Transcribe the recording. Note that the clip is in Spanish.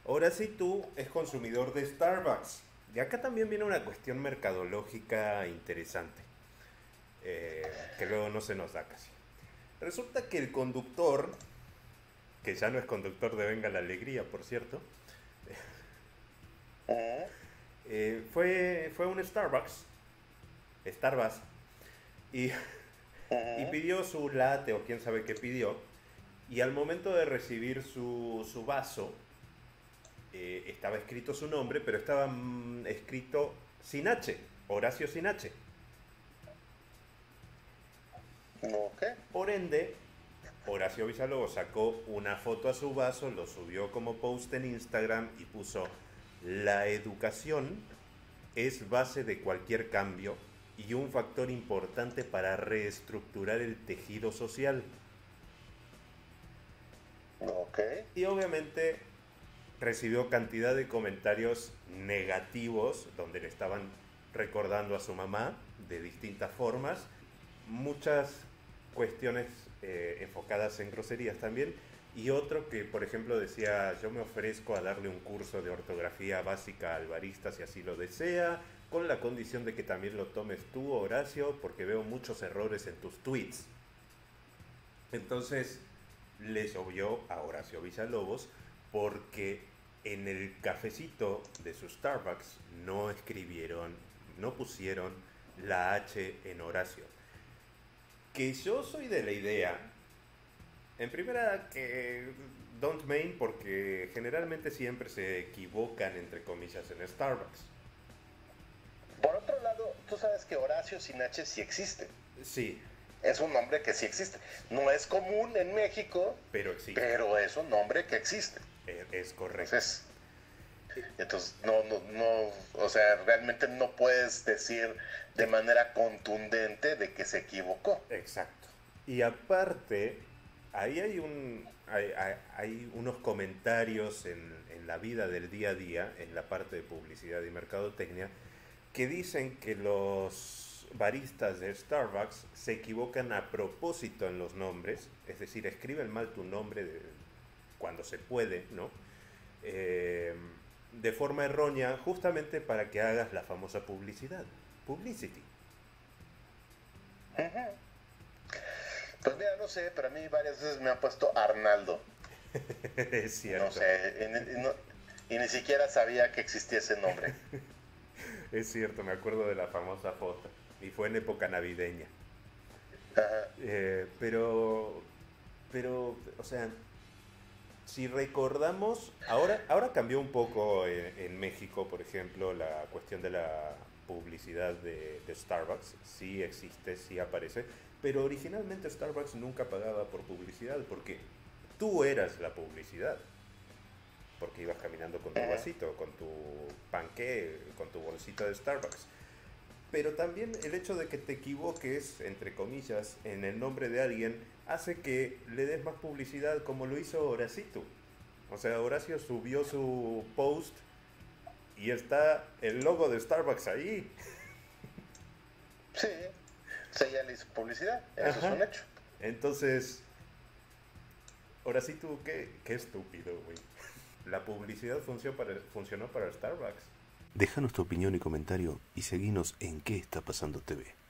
Ahora sí tú es consumidor de Starbucks. Y acá también viene una cuestión mercadológica interesante, que luego no se nos da casi. Resulta que el conductor, que ya no es conductor de Venga la Alegría, por cierto, Ujú, fue a un Starbucks, y, y ujú. pidió su latte o quién sabe qué pidió. Y al momento de recibir su vaso, estaba escrito su nombre, pero estaba escrito sin H, Horacio sin H. Ok. Por ende, Horacio Villalobos sacó una foto a su vaso, lo subió como post en Instagram y puso: la educación es base de cualquier cambio y un factor importante para reestructurar el tejido social. Ok. Y obviamente recibió cantidad de comentarios negativos donde le estaban recordando a su mamá de distintas formas, muchas cuestiones enfocadas en groserías también, y otro que por ejemplo decía: yo me ofrezco a darle un curso de ortografía básica al barista si así lo desea, con la condición de que también lo tomes tú, Horacio, porque veo muchos errores en tus tweets. Entonces le llovió a Horacio Villalobos porque en el cafecito de su Starbucks no escribieron, no pusieron la H en Horacio. Que yo soy de la idea, en primera, que don't main, porque generalmente siempre se equivocan entre comillas en Starbucks. Por otro lado, tú sabes que Horacio sin H sí existe. Sí, Es un nombre que sí existe. No es común en México, pero existe. pero es un nombre que existe. Es correcto. Entonces, entonces o sea, realmente no puedes decir de manera contundente de que se equivocó. Exacto. Y aparte, ahí hay unos comentarios en la vida del día a día, en la parte de publicidad y mercadotecnia, que dicen que los baristas de Starbucks se equivocan a propósito en los nombres, es decir, escriben mal tu nombre cuando se puede, ¿no? Eh, de forma errónea, justamente para que hagas la famosa publicidad. Publicity. Ujú. Pues mira, no sé, pero a mí varias veces me han puesto Arnaldo. Es Y no cierto. sé, y ni siquiera sabía que existía ese nombre. Es cierto, me acuerdo de la famosa foto. Y fue en época navideña. Ajá. Pero, o sea, si recordamos, ahora cambió un poco en México, por ejemplo, la cuestión de la publicidad de Starbucks. Sí existe, sí aparece. Pero originalmente Starbucks nunca pagaba por publicidad porque tú eras la publicidad. Porque ibas caminando con tu Ujú. vasito, con tu panqué, con tu bolsita de Starbucks. Pero también el hecho de que te equivoques, entre comillas, en el nombre de alguien, hace que le des más publicidad como lo hizo Horacito. O sea, Horacio subió su post y está el logo de Starbucks ahí. Sí, sí, ya le hizo publicidad, eso es Ajá. un hecho. Entonces, Horacito, qué estúpido, güey. La publicidad funcionó para Starbucks. Déjanos tu opinión y comentario y seguinos en ¿Qué está pasando TV?